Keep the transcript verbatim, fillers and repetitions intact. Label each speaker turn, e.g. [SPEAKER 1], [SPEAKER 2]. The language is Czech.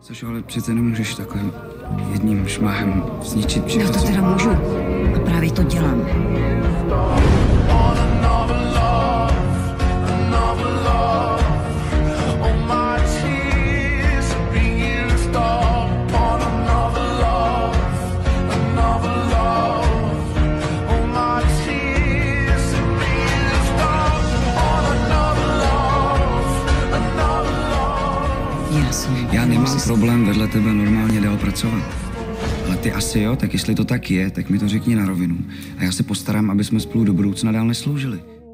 [SPEAKER 1] Což ale přece nemůžeš takovým jedním šmahem zničit všechno.
[SPEAKER 2] Já to teda můžu. A právě to dělám.
[SPEAKER 1] Já nemám problém vedle tebe normálně dál pracovat. Ale ty asi jo, tak jestli to tak je, tak mi to řekni na rovinu. A já se postarám, aby jsme spolu do budoucna dál nesloužili.